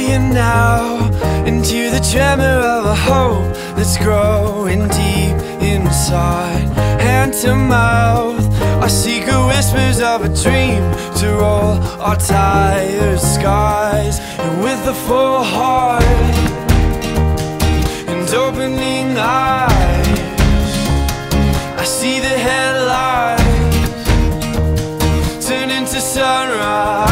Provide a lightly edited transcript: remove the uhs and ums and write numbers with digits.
flying now into the tremor of a hope that's growing deep inside. Hand to mouth, our secret whispers of a dream to roll our tired skies. And with a full heart and opening eyes, I see the headlights turn into sunrise.